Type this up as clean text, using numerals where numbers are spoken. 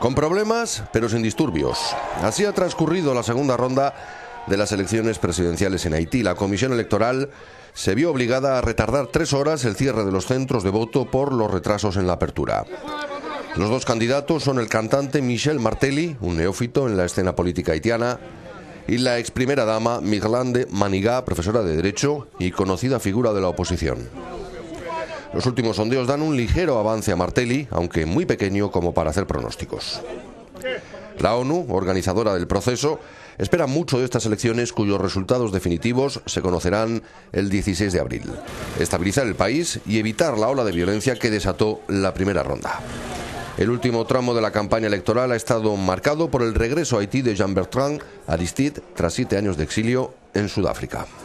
Con problemas, pero sin disturbios. Así ha transcurrido la segunda ronda de las elecciones presidenciales en Haití. La Comisión Electoral se vio obligada a retardar 3 horas el cierre de los centros de voto por los retrasos en la apertura. Los dos candidatos son el cantante Michel Martelly, un neófito en la escena política haitiana, y la ex primera dama Mirlande Manigat, profesora de Derecho y conocida figura de la oposición. Los últimos sondeos dan un ligero avance a Martelly, aunque muy pequeño como para hacer pronósticos. La ONU, organizadora del proceso, espera mucho de estas elecciones, cuyos resultados definitivos se conocerán el 16 de abril. Estabilizar el país y evitar la ola de violencia que desató la primera ronda. El último tramo de la campaña electoral ha estado marcado por el regreso a Haití de Jean-Bertrand Aristide tras 7 años de exilio en Sudáfrica.